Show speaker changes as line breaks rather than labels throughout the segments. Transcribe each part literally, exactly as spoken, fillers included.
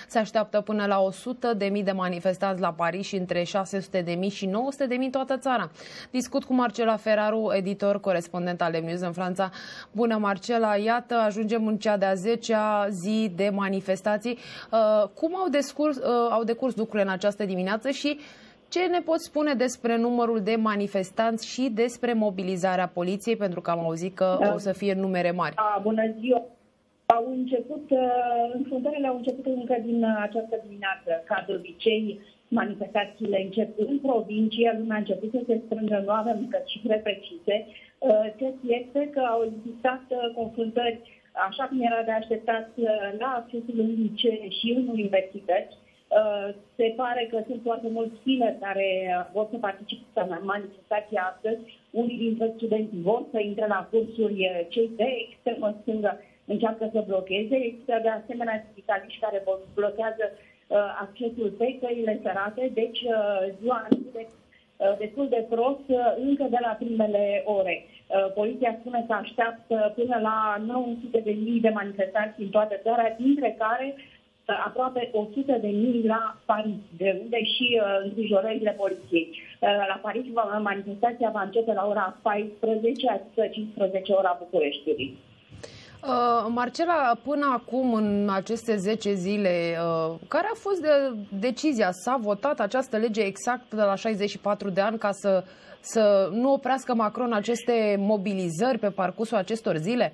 Se așteaptă până la o sută de mii de manifestanți la Paris și între șase sute de mii și nouă sute de mii în toată țara. Discut cu Marcela Feraru, editor, corespondent al News în Franța. Bună, Marcela! Iată, ajungem în cea de-a zecea zi de manifestații. Cum au decurs, au decurs lucrurile în această dimineață și ce ne poți spune despre numărul de manifestanți și despre mobilizarea poliției, pentru că am auzit că o să fie numere mari?
A, bună ziua! Au început, înfruntările au început încă din această dimineață. Ca de obicei, manifestațiile încep în provincie, lumea a început să se strângă, nu avem încă cifre precise. Ce este că au existat confruntări, așa cum era de așteptat, la accesul în licee și în universități. Se pare că sunt foarte mulți tineri care vor să participe la manifestația astăzi. Unii dintre studenți vor să intre la cursuri, cei de extremă stângă încearcă să blocheze. Există de asemenea sindicaliști care blochează accesul pe căile ferate, deci ziua începe destul de prost încă de la primele ore. Poliția spune că așteaptă până la nouă sute de mii de manifestanți în toată țara, dintre care aproape o sută de mii la Paris, de unde și uh, îngrijorările poliției. Uh, la Paris manifestația va începe la ora paisprezece, adică cincisprezece ora Bucureștiului.
Uh, Marcela, până acum, în aceste zece zile, uh, care a fost de decizia? S-a votat această lege exact de la șaizeci și patru de ani ca să, să nu oprească Macron aceste mobilizări pe parcursul acestor zile?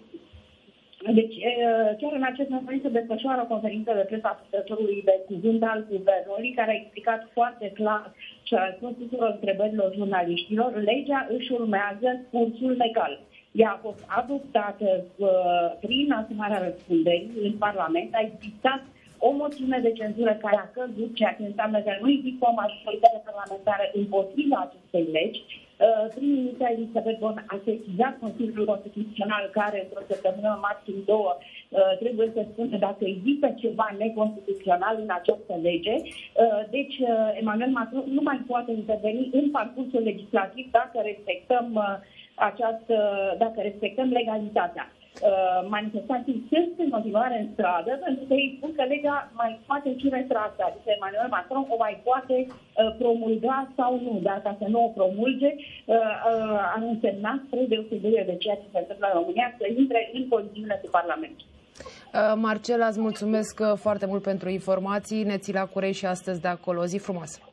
Deci, chiar în acest moment se desfășoară o conferință de presă a purtătorului de cuvânt al guvernului, care a explicat foarte clar și a răspuns tuturor întrebărilor jurnaliștilor. Legea își urmează cursul legal. Ea a fost adoptată uh, prin asumarea răspunderii în Parlament. A existat o moțiune de cenzură care a căzut, ceea ce înseamnă că nu există o majoritate parlamentară împotriva acestei legi. Prim-ministra Elisabeth Borne a sesizat Consiliul Constituțional, care într-o săptămână, maxim două, trebuie să spună dacă există ceva neconstituțional în această lege. Deci, Emmanuel Macron nu mai poate interveni în parcursul legislativ dacă respectăm această, dacă respectăm legalitatea. Manifestanții sunt în continuare în stradă, pentru că ei spun că legea mai poate fi retrasă, adică Emmanuel Macron o mai poate uh, promulga sau nu. Dar ca să nu o promulge, uh, uh, ar însemna, spre deosebire de ceea ce se întâmplă în România, să intre în coliziune cu Parlamentul.
Marcela, îți mulțumesc foarte mult pentru informații. Ne ții la curent și astăzi de acolo. O zi frumoasă!